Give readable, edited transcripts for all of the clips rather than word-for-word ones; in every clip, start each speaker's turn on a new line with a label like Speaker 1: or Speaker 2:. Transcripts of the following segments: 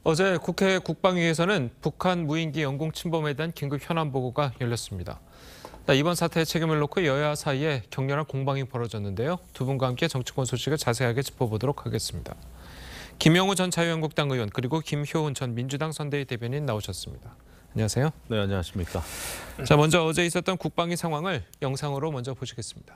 Speaker 1: 어제 국회 국방위에서는 북한 무인기 영공 침범에 대한 긴급 현안 보고가 열렸습니다. 이번 사태의 책임을 놓고 여야 사이에 격렬한 공방이 벌어졌는데요. 두 분과 함께 정치권 소식을 자세하게 짚어보도록 하겠습니다. 김영우 전 자유한국당 의원 그리고 김효은 전 민주당 선대위 대변인 나오셨습니다. 안녕하세요.
Speaker 2: 네, 안녕하십니까.
Speaker 1: 자, 먼저 어제 있었던 국방위 상황을 영상으로 먼저 보시겠습니다.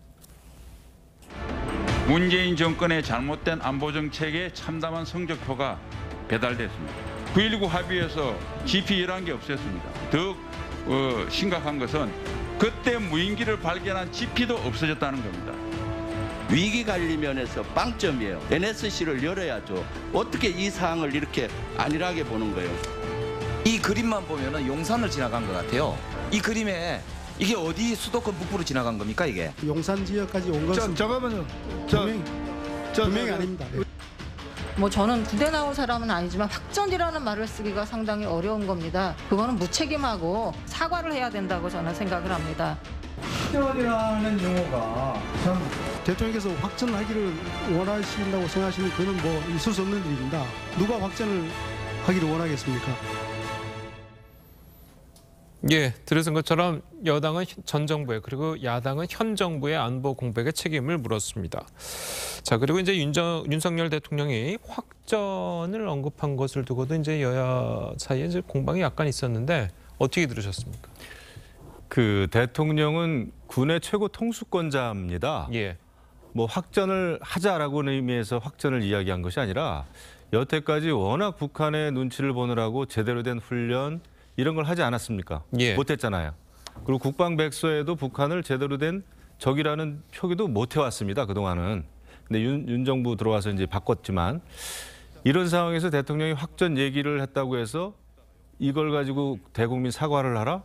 Speaker 3: 문재인 정권의 잘못된 안보 정책에 참담한 성적표가 배달됐습니다. 9.19 합의에서 GP 11개 없앴습니다. 더 심각한 것은 그때 무인기를 발견한 GP도 없어졌다는 겁니다.
Speaker 4: 위기 관리 면에서 빵점이에요. NSC를 열어야죠. 어떻게 이 사항을 이렇게 안일하게 보는 거예요?
Speaker 5: 이 그림만 보면은 용산을 지나간 것 같아요. 이 그림에 이게 어디 수도권 북부로 지나간 겁니까 이게?
Speaker 6: 용산 지역까지 온 것은
Speaker 7: 잠깐만요.
Speaker 6: 분명히 아닙니다.
Speaker 8: 뭐 저는 군대 나온 사람은 아니지만 확전이라는 말을 쓰기가 상당히 어려운 겁니다. 그거는 무책임하고 사과를 해야 된다고 저는 생각을 합니다.
Speaker 7: 확전이라는 용어가 참
Speaker 6: 대통령께서 확전을 하기를 원하신다고 생각하시는 그는 뭐 있을 수 없는 일입니다. 누가 확전을 하기를 원하겠습니까?
Speaker 1: 예, 들으신 것처럼 여당은 전 정부의 그리고 야당은 현 정부의 안보 공백의 책임을 물었습니다. 자, 그리고 이제 윤석열 대통령이 확전을 언급한 것을 두고도 이제 여야 사이에 이제 공방이 약간 있었는데 어떻게 들으셨습니까?
Speaker 2: 그 대통령은 군의 최고 통수권자입니다.
Speaker 1: 예.
Speaker 2: 뭐 확전을 하자라고는 의미에서 확전을 이야기한 것이 아니라 여태까지 워낙 북한의 눈치를 보느라고 제대로 된 훈련 이런 걸 하지 않았습니까?
Speaker 1: 예.
Speaker 2: 못했잖아요. 그리고 국방백서에도 북한을 제대로 된 적이라는 표기도 못 해왔습니다. 그동안은. 근데 윤 정부 들어와서 이제 바꿨지만 이런 상황에서 대통령이 확전 얘기를 했다고 해서 이걸 가지고 대국민 사과를 하라?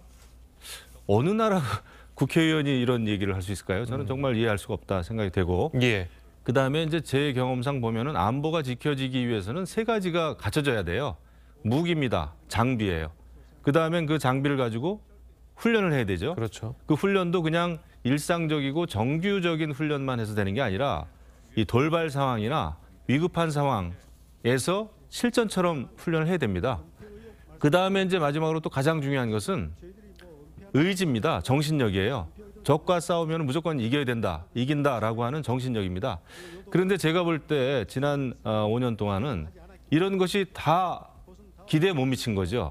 Speaker 2: 어느 나라 국회의원이 이런 얘기를 할 수 있을까요? 저는 정말 이해할 수가 없다 생각이 되고.
Speaker 1: 예.
Speaker 2: 그다음에 이제 제 경험상 보면은 안보가 지켜지기 위해서는 세 가지가 갖춰져야 돼요. 무기입니다. 장비예요. 그다음엔 그 장비를 가지고 훈련을 해야 되죠.
Speaker 1: 그렇죠.
Speaker 2: 그 훈련도 그냥 일상적이고 정규적인 훈련만 해서 되는 게 아니라 이 돌발 상황이나 위급한 상황에서 실전처럼 훈련을 해야 됩니다. 그다음에 이제 마지막으로 또 가장 중요한 것은 의지입니다. 정신력이에요. 적과 싸우면 무조건 이겨야 된다, 이긴다라고 하는 정신력입니다. 그런데 제가 볼 때 지난 5년 동안은 이런 것이 다 기대에 못 미친 거죠.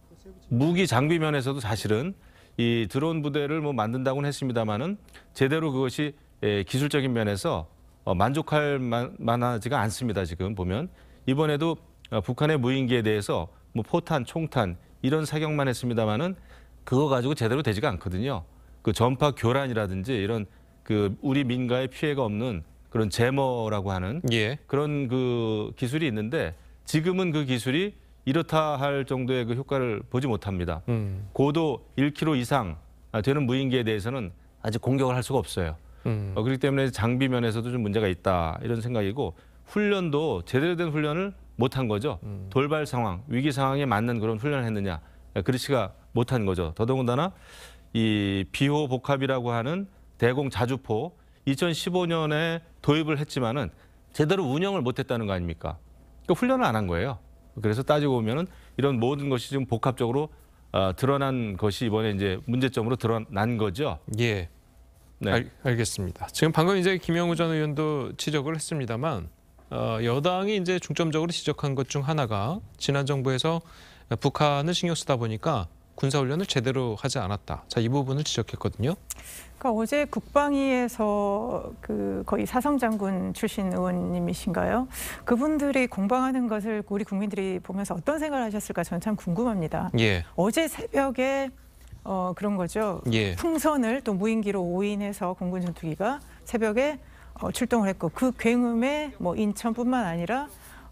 Speaker 2: 무기 장비 면에서도 사실은 이 드론 부대를 뭐 만든다고는 했습니다만은 제대로 그것이 기술적인 면에서 만족할 만하지가 않습니다. 지금 보면 이번에도 북한의 무인기에 대해서 뭐 포탄, 총탄 이런 사격만 했습니다만은 그거 가지고 제대로 되지가 않거든요. 그 전파 교란이라든지 이런 그 우리 민가에 피해가 없는 그런 제머라고 하는
Speaker 1: 예.
Speaker 2: 그런 그 기술이 있는데 지금은 그 기술이 이렇다 할 정도의 그 효과를 보지 못합니다. 고도 1km 이상 되는 무인기에 대해서는 아직 공격을 할 수가 없어요. 그렇기 때문에 장비 면에서도 좀 문제가 있다 이런 생각이고 훈련도 제대로 된 훈련을 못한 거죠. 돌발 상황, 위기 상황에 맞는 그런 훈련을 했느냐. 그렇지가 못한 거죠. 더더군다나 이 비호 복합이라고 하는 대공 자주포 2015년에 도입을 했지만은 제대로 운영을 못했다는 거 아닙니까? 그러니까 훈련을 안 한 거예요. 그래서 따지고 보면은 이런 모든 것이 지금 복합적으로 드러난 것이 이번에 이제 문제점으로 드러난 거죠.
Speaker 1: 예.
Speaker 2: 네.
Speaker 1: 알겠습니다. 지금 방금 이제 김영우 전 의원도 지적을 했습니다만 여당이 이제 중점적으로 지적한 것 중 하나가 지난 정부에서 북한을 신경 쓰다 보니까 군사훈련을 제대로 하지 않았다. 자, 이 부분을 지적했거든요.
Speaker 9: 그러니까 어제 국방위에서 그 거의 사성장군 출신 의원님이신가요? 그분들이 공방하는 것을 우리 국민들이 보면서 어떤 생각을 하셨을까 저는 참 궁금합니다.
Speaker 1: 예.
Speaker 9: 어제 새벽에 그런 거죠.
Speaker 1: 예.
Speaker 9: 풍선을 또 무인기로 오인해서 공군 전투기가 새벽에 출동을 했고 그 굉음에 뭐 인천뿐만 아니라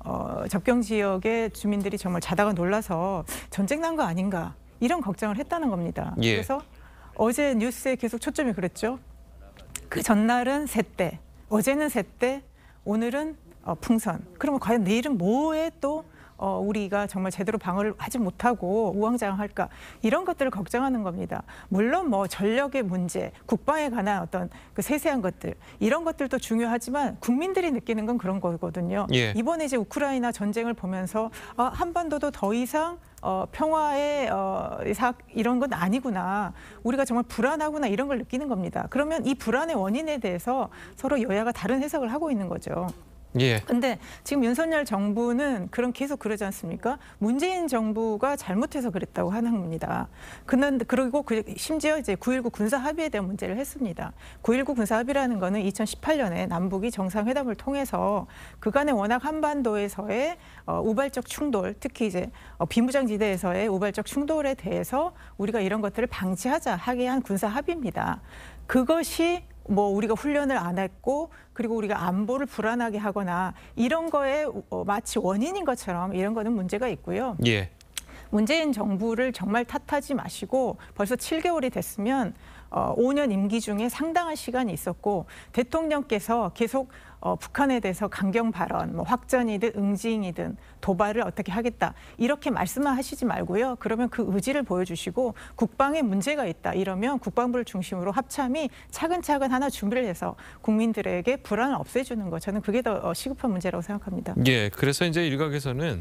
Speaker 9: 접경 지역의 주민들이 정말 자다가 놀라서 전쟁 난 거 아닌가 이런 걱정을 했다는 겁니다.
Speaker 1: 예.
Speaker 9: 그래서 어제 뉴스에 계속 초점이 그랬죠. 그 전날은 새떼, 어제는 새떼, 오늘은 풍선. 그러면 과연 내일은 뭐에 또 우리가 정말 제대로 방어를 하지 못하고 우왕좌왕할까 이런 것들을 걱정하는 겁니다. 물론 뭐 전력의 문제, 국방에 관한 어떤 그 세세한 것들 이런 것들도 중요하지만 국민들이 느끼는 건 그런 거거든요.
Speaker 1: 예.
Speaker 9: 이번에 이제 우크라이나 전쟁을 보면서 한반도도 더 이상 평화의 이런 건 아니구나. 우리가 정말 불안하구나 이런 걸 느끼는 겁니다. 그러면 이 불안의 원인에 대해서 서로 여야가 다른 해석을 하고 있는 거죠.
Speaker 1: 예.
Speaker 9: 근데 지금 윤석열 정부는 계속 그러지 않습니까? 문재인 정부가 잘못해서 그랬다고 하는 겁니다. 그리고 심지어 이제 9.19 군사 합의에 대한 문제를 했습니다. 9.19 군사 합의라는 거는 2018년에 남북이 정상회담을 통해서 그간의 워낙 한반도에서의 우발적 충돌, 특히 이제 비무장지대에서의 우발적 충돌에 대해서 우리가 이런 것들을 방지하자 하게 한 군사 합의입니다. 그것이 뭐 우리가 훈련을 안 했고 그리고 우리가 안보를 불안하게 하거나 이런 거에 마치 원인인 것처럼 이런 거는 문제가 있고요.
Speaker 1: 예.
Speaker 9: 문재인 정부를 정말 탓하지 마시고 벌써 7개월이 됐으면 5년 임기 중에 상당한 시간이 있었고 대통령께서 계속 북한에 대해서 강경 발언, 뭐 확전이든 응징이든 도발을 어떻게 하겠다 이렇게 말씀만 하시지 말고요. 그러면 그 의지를 보여주시고 국방에 문제가 있다 이러면 국방부를 중심으로 합참이 차근차근 하나 준비를 해서 국민들에게 불안을 없애주는 거 저는 그게 더 시급한 문제라고 생각합니다.
Speaker 1: 예. 그래서 이제 일각에서는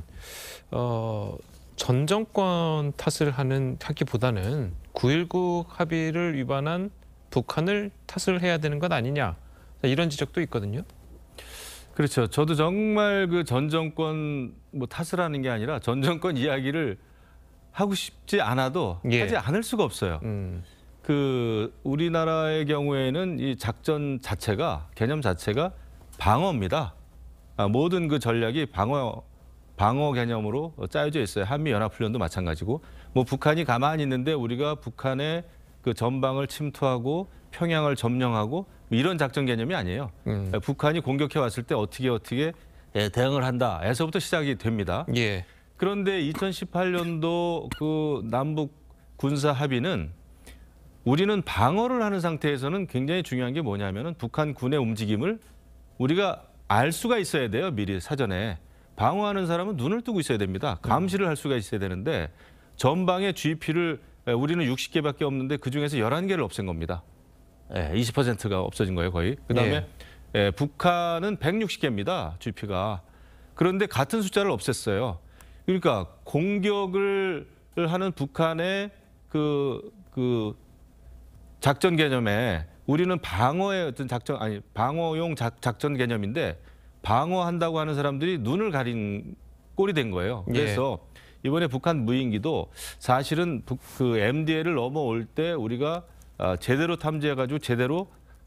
Speaker 1: 전 정권 탓을 하기보다는 9.19 합의를 위반한 북한을 탓을 해야 되는 것 아니냐 이런 지적도 있거든요.
Speaker 2: 그렇죠. 저도 정말 그 전 정권 뭐 탓을 하는 게 아니라 전 정권 이야기를 하고 싶지 않아도
Speaker 1: 예.
Speaker 2: 하지 않을 수가 없어요. 그 우리나라의 경우에는 이 작전 자체가 개념 자체가 방어입니다. 모든 그 전략이 방어 개념으로 짜여져 있어요. 한미연합훈련도 마찬가지고 뭐 북한이 가만히 있는데 우리가 북한의 그 전방을 침투하고 평양을 점령하고 이런 작전 개념이 아니에요. 북한이 공격해 왔을 때 어떻게 대응을 한다에서부터 시작이 됩니다.
Speaker 1: 예.
Speaker 2: 그런데 2018년도 그 남북 군사 합의는 우리는 방어를 하는 상태에서는 굉장히 중요한 게 뭐냐면은 북한 군의 움직임을 우리가 알 수가 있어야 돼요. 미리 사전에. 방어하는 사람은 눈을 뜨고 있어야 됩니다. 감시를 할 수가 있어야 되는데 전방의 GP를 우리는 60개밖에 없는데 그중에서 11개를 없앤 겁니다. 20%가 없어진 거예요, 거의. 그다음에 북한은 160개입니다, GP가. 그런데 같은 숫자를 없앴어요. 그러니까 공격을 하는 북한의 그 작전 개념에 우리는 방어의 어떤 방어용 작전 개념인데 방어한다고 하는 사람들이 눈을 가린 꼴이 된 거예요. 그래서 이번에 북한 무인기도 사실은 그 MDL을 넘어올 때 우리가 제대로 탐지해가지고 제대로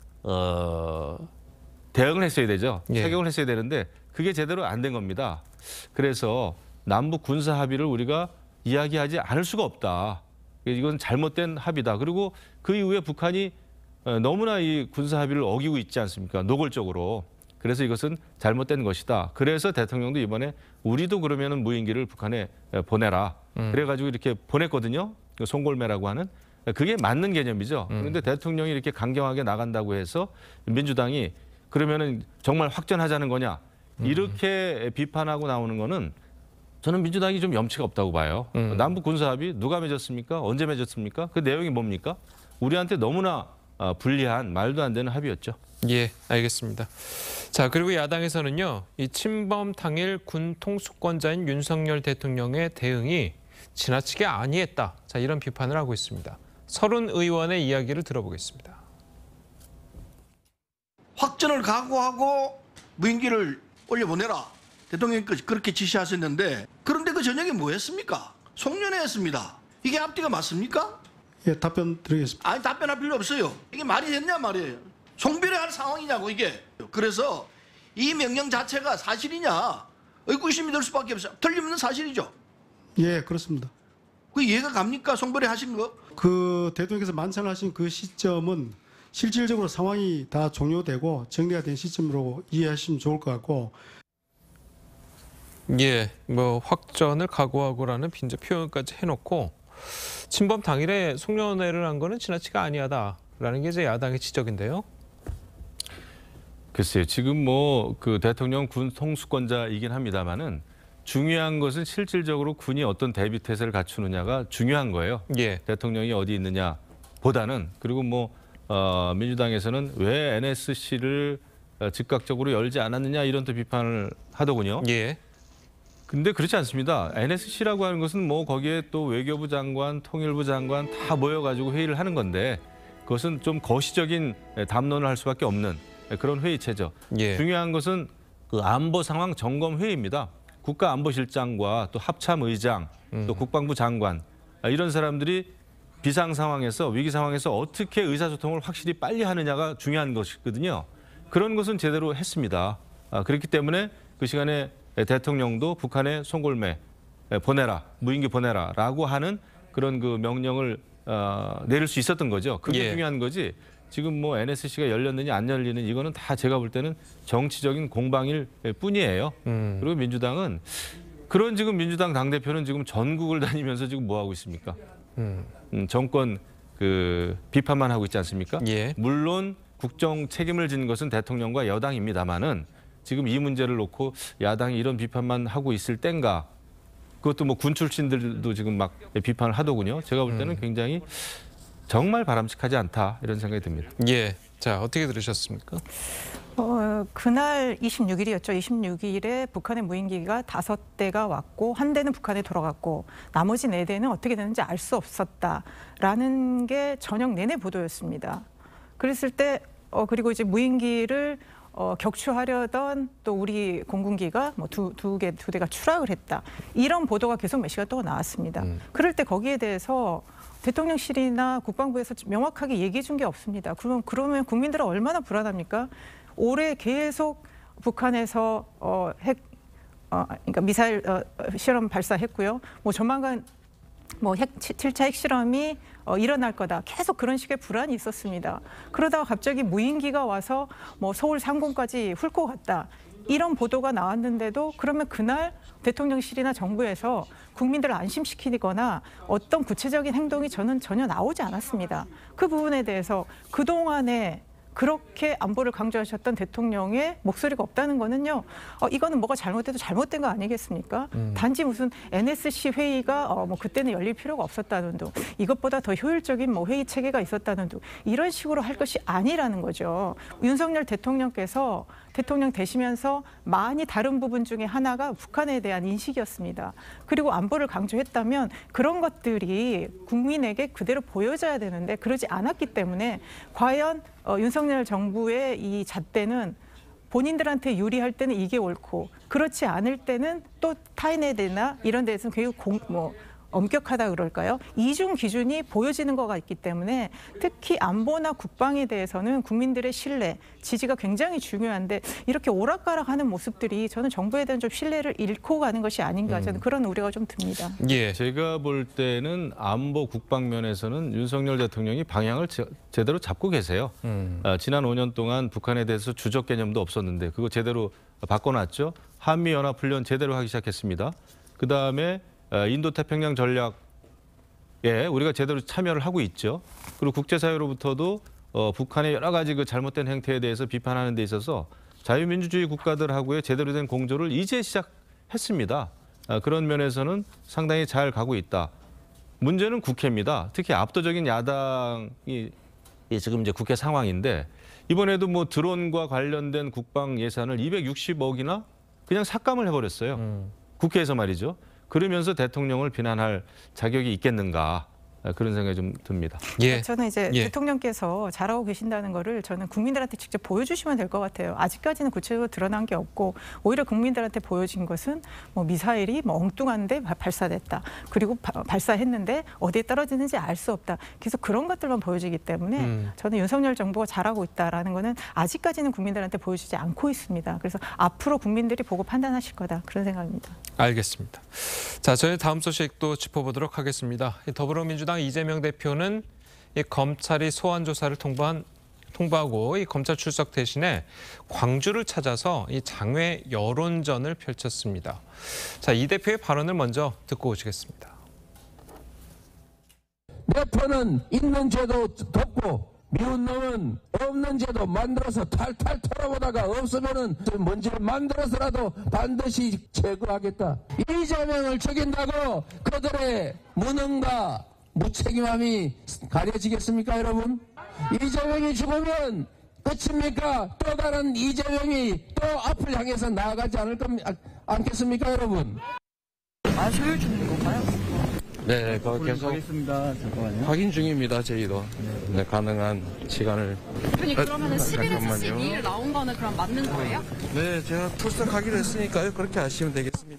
Speaker 2: 대응을 했어야 되죠. 착용을 했어야 되는데 그게 제대로 안 된 겁니다. 그래서 남북 군사 합의를 우리가 이야기하지 않을 수가 없다. 이건 잘못된 합의다. 그리고 그 이후에 북한이 너무나 이 군사 합의를 어기고 있지 않습니까? 노골적으로. 그래서 이것은 잘못된 것이다. 그래서 대통령도 이번에 우리도 그러면은 무인기를 북한에 보내라. 그래가지고 이렇게 보냈거든요. 송골매라고 하는. 그게 맞는 개념이죠. 그런데 대통령이 이렇게 강경하게 나간다고 해서 민주당이 그러면은 정말 확전하자는 거냐. 이렇게 비판하고 나오는 거는 저는 민주당이 좀 염치가 없다고 봐요. 남북 군사합의 누가 맺었습니까? 언제 맺었습니까? 그 내용이 뭡니까? 우리한테 너무나 불리한 말도 안 되는 합의였죠.
Speaker 1: 예, 알겠습니다. 자, 그리고 야당에서는요, 이 침범 당일 군 통수권자인 윤석열 대통령의 대응이 지나치게 안이했다. 자, 이런 비판을 하고 있습니다. 서른 의원의 이야기를 들어보겠습니다.
Speaker 10: 확전을 각오하고 무인기를 올려보내라. 대통령께서 그렇게 지시하셨는데 그런데 그 저녁에 뭐 했습니까? 송년회 했습니다. 이게 앞뒤가 맞습니까?
Speaker 6: 예, 답변 드리겠습니다.
Speaker 10: 아니 답변할 필요 없어요. 이게 말이 됐냐 말이에요. 송별회 할 상황이냐고 이게. 그래서 이 명령 자체가 사실이냐 의구심이 들 수밖에 없어요. 틀림없는 사실이죠.
Speaker 6: 예, 그렇습니다.
Speaker 10: 그 이해가 갑니까? 송별회 하신 거?
Speaker 6: 그 대통령께서 만찬하신 그 시점은 실질적으로 상황이 다 종료되고 정리가 된 시점으로 이해하시면 좋을 것 같고.
Speaker 1: 예, 뭐 확전을 각오하고라는 빈자 표현까지 해놓고 침범 당일에 송년회를 한 거는 지나치게 아니하다라는 게 이제 야당의 지적인데요.
Speaker 2: 글쎄요, 지금 뭐 그 대통령 군 통수권자이긴 합니다만은 중요한 것은 실질적으로 군이 어떤 대비 태세를 갖추느냐가 중요한 거예요.
Speaker 1: 예.
Speaker 2: 대통령이 어디 있느냐 보다는. 그리고 뭐 민주당에서는 왜 NSC를 즉각적으로 열지 않았느냐 이런 또 비판을 하더군요.
Speaker 1: 예.
Speaker 2: 근데 그렇지 않습니다. NSC라고 하는 것은 뭐 거기에 또 외교부 장관, 통일부 장관 다 모여가지고 회의를 하는 건데 그것은 좀 거시적인 담론을 할 수밖에 없는 그런 회의체죠.
Speaker 1: 예.
Speaker 2: 중요한 것은 그 안보 상황 점검 회의입니다. 국가안보실장과 또 합참의장, 또 국방부 장관 이런 사람들이 비상 상황에서 위기 상황에서 어떻게 의사소통을 확실히 빨리 하느냐가 중요한 것이거든요. 그런 것은 제대로 했습니다. 그렇기 때문에 그 시간에 대통령도 북한에 송골매 보내라, 무인기 보내라라고 하는 그런 그 명령을 내릴 수 있었던 거죠. 그게
Speaker 1: 예.
Speaker 2: 중요한 거지. 지금 뭐 NSC가 열렸느냐 안 열리는 이거는 다 제가 볼 때는 정치적인 공방일 뿐이에요. 그리고 민주당은 그런 지금 민주당 당대표는 지금 전국을 다니면서 지금 뭐 하고 있습니까? 정권 그 비판만 하고 있지 않습니까?
Speaker 1: 예.
Speaker 2: 물론 국정 책임을 지는 것은 대통령과 여당입니다만은 지금 이 문제를 놓고 야당이 이런 비판만 하고 있을 땐가? 그것도 뭐 군 출신들도 지금 막 비판을 하더군요. 제가 볼 때는 굉장히 정말 바람직하지 않다 이런 생각이 듭니다.
Speaker 1: 예. 자, 어떻게 들으셨습니까?
Speaker 9: 그날 26일이었죠. 26일에 북한의 무인기가 5대가 왔고 한 대는 북한에 돌아갔고 나머지 4대는 어떻게 되는지 알 수 없었다라는 게 저녁 내내 보도였습니다. 그랬을 때 그리고 이제 무인기를 격추하려던 또 우리 공군기가 뭐 두 대가 추락을 했다. 이런 보도가 계속 몇 시간 동안 나왔습니다. 그럴 때 거기에 대해서 대통령실이나 국방부에서 명확하게 얘기해 준 게 없습니다. 그러면 국민들은 얼마나 불안합니까? 올해 계속 북한에서 그러니까 미사일 실험 발사했고요. 뭐 조만간 뭐 7차 핵실험이 일어날 거다. 계속 그런 식의 불안이 있었습니다. 그러다가 갑자기 무인기가 와서 뭐 서울 상공까지 훑고 갔다. 이런 보도가 나왔는데도 그러면 그날 대통령실이나 정부에서 국민들을 안심시키거나 어떤 구체적인 행동이 저는 전혀 나오지 않았습니다. 그 부분에 대해서 그동안에 그렇게 안보를 강조하셨던 대통령의 목소리가 없다는 거는요. 이거는 뭐가 잘못돼도 잘못된 거 아니겠습니까? 단지 무슨 NSC 회의가 뭐 그때는 열릴 필요가 없었다는 둥, 이것보다 더 효율적인 뭐 회의 체계가 있었다는 둥, 이런 식으로 할 것이 아니라는 거죠. 윤석열 대통령께서 대통령 되시면서 많이 다른 부분 중에 하나가 북한에 대한 인식이었습니다. 그리고 안보를 강조했다면 그런 것들이 국민에게 그대로 보여져야 되는데 그러지 않았기 때문에 과연 윤석열 정부의 이 잣대는 본인들한테 유리할 때는 이게 옳고 그렇지 않을 때는 또 타인에 대나 이런 데서는 굉장히 엄격하다 그럴까요? 이중 기준이 보여지는 거가 있기 때문에 특히 안보나 국방에 대해서는 국민들의 신뢰, 지지가 굉장히 중요한데 이렇게 오락가락하는 모습들이 저는 정부에 대한 좀 신뢰를 잃고 가는 것이 아닌가 저는 그런 우려가 좀 듭니다.
Speaker 2: 예, 제가 볼 때는 안보 국방 면에서는 윤석열 대통령이 방향을 제대로 잡고 계세요. 지난 5년 동안 북한에 대해서 주적 개념도 없었는데 그거 제대로 바꿔놨죠. 한미연합훈련 제대로 하기 시작했습니다. 그다음에 인도태평양 전략에 우리가 제대로 참여를 하고 있죠. 그리고 국제사회로부터도 북한의 여러 가지 그 잘못된 행태에 대해서 비판하는 데 있어서 자유민주주의 국가들하고의 제대로 된 공조를 이제 시작했습니다. 그런 면에서는 상당히 잘 가고 있다. 문제는 국회입니다. 특히 압도적인 야당이 지금 이제 국회 상황인데 이번에도 뭐 드론과 관련된 국방 예산을 260억이나 그냥 삭감을 해버렸어요. 국회에서 말이죠. 그러면서 대통령을 비난할 자격이 있겠는가 그런 생각이 좀 듭니다.
Speaker 1: 예.
Speaker 9: 저는 이제 대통령께서 잘하고 계신다는 거를 저는 국민들한테 직접 보여주시면 될 것 같아요. 아직까지는 구체적으로 드러난 게 없고 오히려 국민들한테 보여진 것은 뭐 미사일이 뭐 엉뚱한데 발사됐다. 그리고 발사했는데 어디에 떨어지는지 알 수 없다. 계속 그런 것들만 보여지기 때문에 저는 윤석열 정부가 잘하고 있다라는 거는 아직까지는 국민들한테 보여주지 않고 있습니다. 그래서 앞으로 국민들이 보고 판단하실 거다. 그런 생각입니다.
Speaker 1: 알겠습니다. 자, 저희 다음 소식도 짚어보도록 하겠습니다. 더불어민주당 이재명 대표는 이 검찰이 소환 조사를 통보하고 이 검찰 출석 대신에 광주를 찾아서 이 장외 여론전을 펼쳤습니다. 자, 이 대표의 발언을 먼저 듣고 오시겠습니다.
Speaker 11: 내 편은 있는 죄도 덮고 미운 놈은 없는 죄도 만들어서 탈탈 털어보다가 없으면은 뭔지를 만들어서라도 반드시 제거하겠다. 이재명을 죽인다고 그들의 무능과 무책임함이 가려지겠습니까, 여러분? 이재명이 죽으면 끝입니까? 또 다른 이재명이 또 앞을 향해서 나아가지 않겠습니까, 여러분?
Speaker 12: 맛을 주는 건가요?
Speaker 11: 네, 그거 계속
Speaker 7: 하겠습니다. 잠깐만요.
Speaker 11: 확인 중입니다, 저희도. 네, 가능한 시간을.
Speaker 12: 아니 그러면은 11일 사실
Speaker 11: 잠깐만요.
Speaker 12: 2일 나온 거는 그럼 맞는 거예요?
Speaker 11: 네, 제가 출석하기로 했으니까요. 그렇게 하시면 되겠습니다.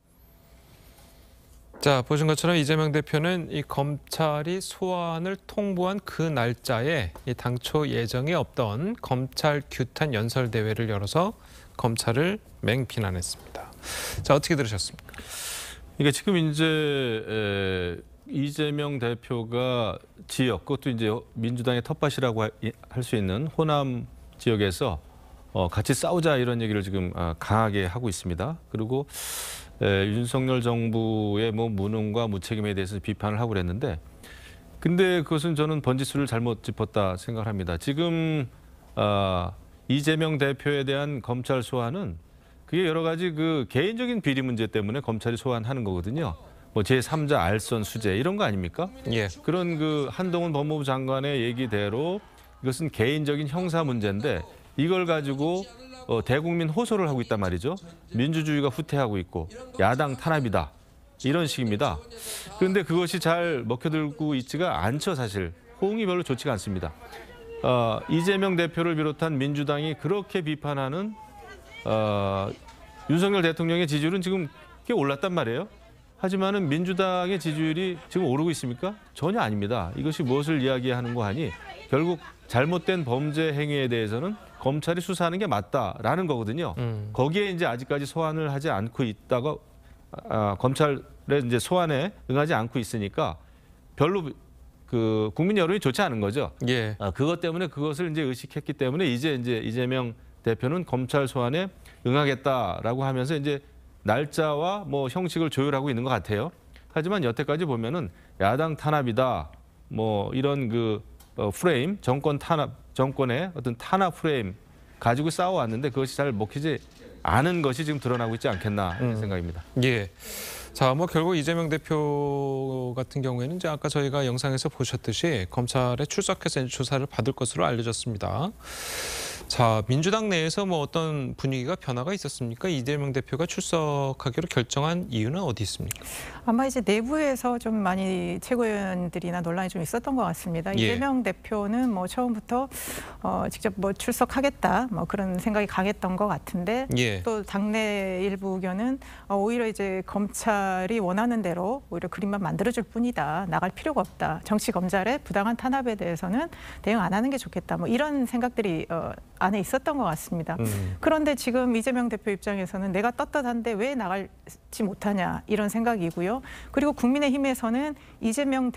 Speaker 1: 자, 보신 것처럼 이재명 대표는 이 검찰이 소환을 통보한 그 날짜에 이 당초 예정에 없던 검찰 규탄 연설 대회를 열어서 검찰을 맹비난했습니다. 자, 어떻게 들으셨습니까?
Speaker 2: 그러니까 지금 이제 이재명 대표가 지역, 그것도 이제 민주당의 텃밭이라고 할 수 있는 호남 지역에서 같이 싸우자 이런 얘기를 지금 강하게 하고 있습니다. 그리고 윤석열 정부의 뭐 무능과 무책임에 대해서 비판을 하고 그랬는데, 근데 그것은 저는 번지수를 잘못 짚었다 생각합니다. 지금 이재명 대표에 대한 검찰 소환은 그게 여러 가지 그 개인적인 비리 문제 때문에 검찰이 소환하는 거거든요. 뭐 제3자 알선 수재 이런 거 아닙니까?
Speaker 1: 예.
Speaker 2: 그런 그 한동훈 법무부 장관의 얘기대로 이것은 개인적인 형사 문제인데 이걸 가지고 대국민 호소를 하고 있단 말이죠. 민주주의가 후퇴하고 있고 야당 탄압이다. 이런 식입니다. 그런데 그것이 잘 먹혀들고 있지가 않죠, 사실. 호응이 별로 좋지가 않습니다. 이재명 대표를 비롯한 민주당이 그렇게 비판하는 윤석열 대통령의 지지율은 지금 꽤 올랐단 말이에요. 하지만은 민주당의 지지율이 지금 오르고 있습니까? 전혀 아닙니다. 이것이 무엇을 이야기하는 거 하니 결국 잘못된 범죄 행위에 대해서는 검찰이 수사하는 게 맞다라는 거거든요. 거기에 이제 아직까지 소환을 하지 않고 있다가 검찰의 이제 소환에 응하지 않고 있으니까 별로 그 국민 여론이 좋지 않은 거죠.
Speaker 1: 예.
Speaker 2: 그것 때문에 그것을 이제 의식했기 때문에 이제 이재명 대표는 검찰 소환에 응하겠다라고 하면서 이제 날짜와 뭐 형식을 조율하고 있는 것 같아요. 하지만 여태까지 보면은 야당 탄압이다, 뭐 이런 그 프레임, 정권의 어떤 탄압 프레임 가지고 싸워왔는데 그것이 잘 먹히지 않은 것이 지금 드러나고 있지 않겠나 하는 생각입니다.
Speaker 1: 예. 자, 뭐 결국 이재명 대표 같은 경우에는 이제 아까 저희가 영상에서 보셨듯이 검찰에 출석해서 이제 조사를 받을 것으로 알려졌습니다. 자, 민주당 내에서 뭐 어떤 분위기가 변화가 있었습니까? 이재명 대표가 출석하기로 결정한 이유는 어디 있습니까?
Speaker 9: 아마 이제 내부에서 좀 많이 최고위원들이나 논란이 좀 있었던 것 같습니다.
Speaker 1: 예.
Speaker 9: 이재명 대표는 뭐 처음부터 직접 뭐 출석하겠다 뭐 그런 생각이 강했던 것 같은데
Speaker 1: 예.
Speaker 9: 또 당내 일부 의견은 오히려 이제 검찰이 원하는 대로 오히려 그림만 만들어줄 뿐이다. 나갈 필요가 없다. 정치 검찰의 부당한 탄압에 대해서는 대응 안 하는 게 좋겠다. 뭐 이런 생각들이 안에 있었던 것 같습니다. 그런데 지금 이재명 대표 입장에서는 내가 떳떳한데 왜 나갈지 못하냐 이런 생각이고요. 그리고 국민의힘에서는 이재명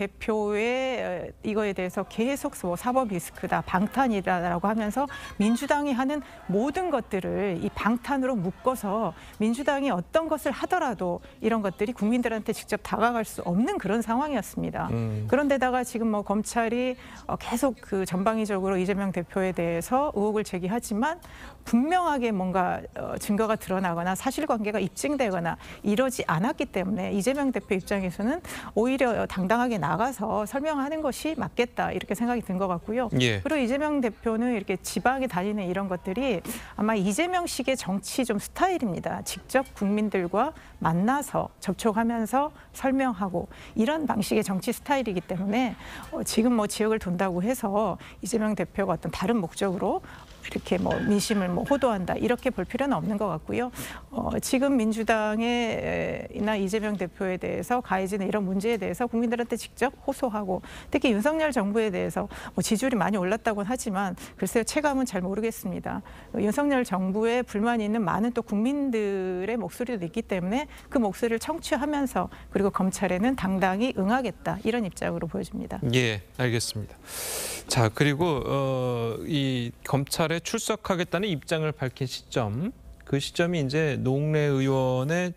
Speaker 9: 대표의 이거에 대해서 계속 뭐 사법 리스크다, 방탄이다라고 하면서 민주당이 하는 모든 것들을 이 방탄으로 묶어서 민주당이 어떤 것을 하더라도 이런 것들이 국민들한테 직접 다가갈 수 없는 그런 상황이었습니다. 그런데다가 지금 뭐 검찰이 계속 그 전방위적으로 이재명 대표에 대해서 의혹을 제기하지만 분명하게 뭔가 증거가 드러나거나 사실관계가 입증되거나 이러지 않았기 때문에 이재명 대표 입장에서는 오히려 당당하게 나가서 설명하는 것이 맞겠다 이렇게 생각이 든 것 같고요.
Speaker 1: 예.
Speaker 9: 그리고 이재명 대표는 이렇게 지방에 다니는 이런 것들이 아마 이재명식의 정치 좀 스타일입니다. 직접 국민들과 만나서 접촉하면서 설명하고 이런 방식의 정치 스타일이기 때문에 지금 뭐 지역을 돈다고 해서 이재명 대표가 어떤 다른 목적으로 이렇게 뭐 민심을 뭐 호도한다 이렇게 볼 필요는 없는 것 같고요. 지금 민주당이나 이재명 대표에 대해서 가해지는 이런 문제에 대해서 국민들한테 직접 호소하고 특히 윤석열 정부에 대해서 뭐 지지율이 많이 올랐다고는 하지만 글쎄요 체감은 잘 모르겠습니다. 윤석열 정부에 불만이 있는 많은 또 국민들의 목소리도 있기 때문에 그 목소리를 청취하면서 그리고 검찰에는 당당히 응하겠다 이런 입장으로 보여집니다.
Speaker 1: 예, 알겠습니다. 자, 그리고 이 검찰에 출석하겠다는 입장을 밝힌 시점, 그 시점이 이제 노웅래 의원의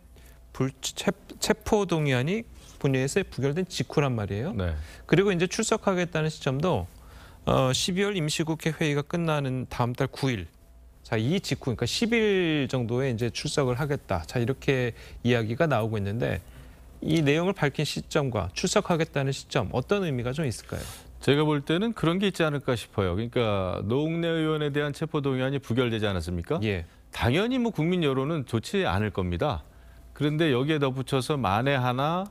Speaker 1: 체포동의안이 본회의에서 부결된 직후란 말이에요.
Speaker 2: 네.
Speaker 1: 그리고 이제 출석하겠다는 시점도 12월 임시국회 회의가 끝나는 다음 달 9일. 자, 이 직후, 그러니까 10일 정도에 이제 출석을 하겠다. 자, 이렇게 이야기가 나오고 있는데 이 내용을 밝힌 시점과 출석하겠다는 시점 어떤 의미가 좀 있을까요?
Speaker 2: 제가 볼 때는 그런 게 있지 않을까 싶어요. 그러니까 노웅래 의원에 대한 체포동의안이 부결되지 않았습니까?
Speaker 1: 예.
Speaker 2: 당연히 뭐 국민 여론은 좋지 않을 겁니다. 그런데 여기에 덧붙여서 만에 하나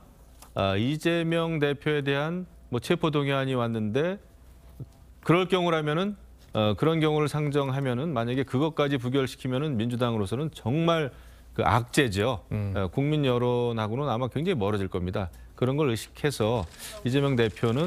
Speaker 2: 이재명 대표에 대한 뭐 체포동의안이 왔는데 그럴 경우라면은 그런 경우를 상정하면은 만약에 그것까지 부결시키면은 민주당으로서는 정말 그 악재죠. 국민 여론하고는 아마 굉장히 멀어질 겁니다. 그런 걸 의식해서 이재명 대표는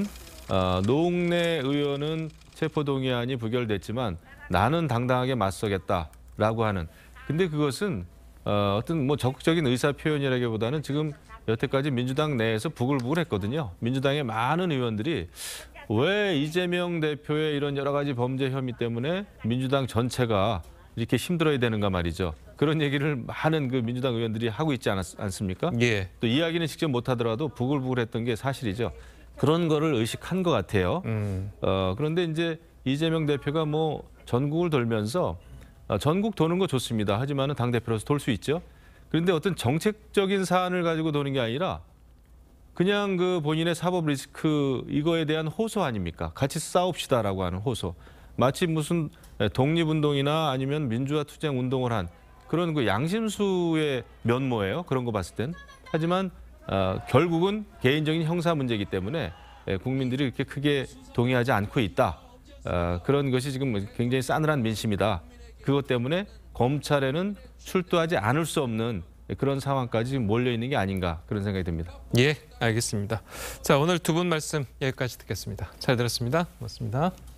Speaker 2: 노웅래 의원은 체포동의안이 부결됐지만 나는 당당하게 맞서겠다라고 하는. 근데 그것은 어떤 뭐 적극적인 의사 표현이라기보다는 지금 여태까지 민주당 내에서 부글부글했거든요. 민주당의 많은 의원들이 왜 이재명 대표의 이런 여러 가지 범죄 혐의 때문에 민주당 전체가 이렇게 힘들어야 되는가 말이죠. 그런 얘기를 많은 그 민주당 의원들이 하고 있지 않습니까?
Speaker 1: 예.
Speaker 2: 또 이야기는 직접 못하더라도 부글부글했던 게 사실이죠. 그런 거를 의식한 것 같아요. 그런데 이제 이재명 대표가 뭐 전국을 돌면서 전국 도는 거 좋습니다. 하지만은 당 대표로서 돌 수 있죠. 그런데 어떤 정책적인 사안을 가지고 도는 게 아니라 그냥 그 본인의 사법 리스크 이거에 대한 호소 아닙니까? 같이 싸웁시다라고 하는 호소. 마치 무슨 독립운동이나 아니면 민주화 투쟁 운동을 한 그런 그 양심수의 면모예요. 그런 거 봤을 땐. 하지만 결국은 개인적인 형사 문제이기 때문에 국민들이 그렇게 크게 동의하지 않고 있다. 그런 것이 지금 굉장히 싸늘한 민심이다. 그것 때문에 검찰에는 출두하지 않을 수 없는 그런 상황까지 지금 몰려 있는 게 아닌가 그런 생각이 듭니다.
Speaker 1: 예, 알겠습니다. 자, 오늘 두 분 말씀 여기까지 듣겠습니다. 잘 들었습니다. 고맙습니다.